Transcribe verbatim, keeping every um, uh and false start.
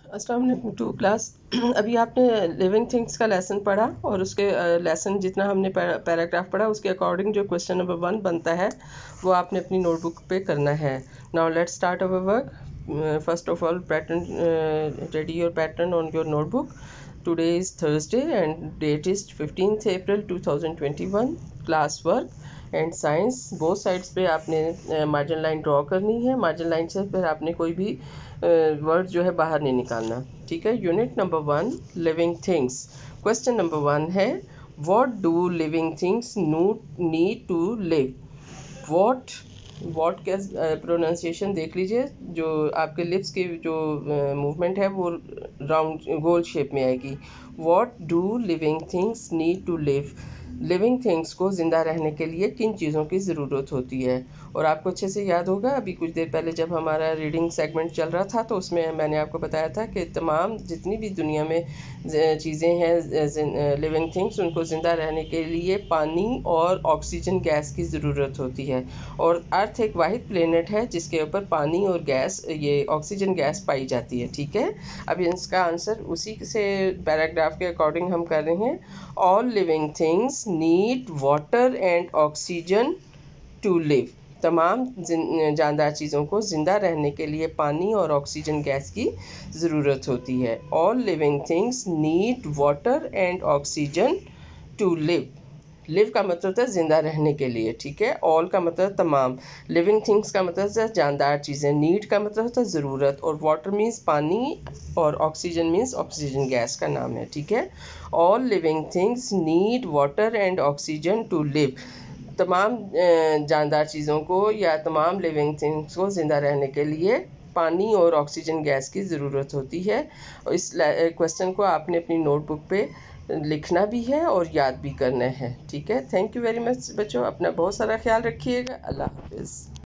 अस्सलाम वालेकुम to class. अभी आपने लिविंग थिंग्स का लेसन पढ़ा और उसके लेसन जितना हमने पैराग्राफ पढ़ा उसके अकॉर्डिंग जो क्वेश्चन नंबर वन बनता है वो आपने अपनी नोटबुक पे करना है। Now let's start our work. First of all pattern, ready your pattern on your notebook. Today is Thursday and date is fifteenth April two thousand twenty one. Class work and science both sides पे आपने margin line draw करनी है। Margin line से फिर आपने कोई भी word जो है बाहर नहीं निकालना, ठीक है। Unit number one, living things. Question number one है, what do living things need to live. What what का प्रोनाउंसिएशन देख लीजिए, जो आपके लिप्स की जो मूवमेंट है वो राउंड गोल शेप में आएगी। What do living things need to live. Living things को ज़िंदा रहने के लिए किन चीज़ों की ज़रूरत होती है। और आपको अच्छे से याद होगा, अभी कुछ देर पहले जब हमारा रीडिंग सेगमेंट चल रहा था तो उसमें मैंने आपको बताया था कि तमाम जितनी भी दुनिया में चीज़ें हैं लिविंग थिंग्स, उनको ज़िंदा रहने के लिए पानी और ऑक्सीजन गैस की ज़रूरत होती है। और अर्थ एक वाहिद प्लेनेट है जिसके ऊपर पानी और गैस, ये ऑक्सीजन गैस पाई जाती है, ठीक है। अब इसका आंसर उसी से पैराग्राफ के अकॉर्डिंग हम कर रहे हैं। All living things need water and oxygen to live. तमाम जानदार चीज़ों को ज़िंदा रहने के लिए पानी और ऑक्सीजन गैस की ज़रूरत होती है। All living things need water and oxygen to live. Live का मतलब होता है ज़िंदा रहने के लिए, ठीक है। ऑल का मतलब तमाम, लिविंग थिंग्स का मतलब है जानदार चीज़ें, नीड का मतलब होता है ज़रूरत, और वाटर मीन्स पानी और ऑक्सीजन मीन्स ऑक्सीजन गैस का नाम है, ठीक है। All living things need water and oxygen to live. तमाम जानदार चीज़ों को या तमाम लिविंग थिंग्स को ज़िंदा रहने के लिए पानी और ऑक्सीजन गैस की ज़रूरत होती है। और इस क्वेश्चन को आपने अपनी नोटबुक पे लिखना भी है और याद भी करना है, ठीक है। थैंक यू वेरी मच बच्चों, अपना बहुत सारा ख्याल रखिएगा। अल्लाह हाफिज़।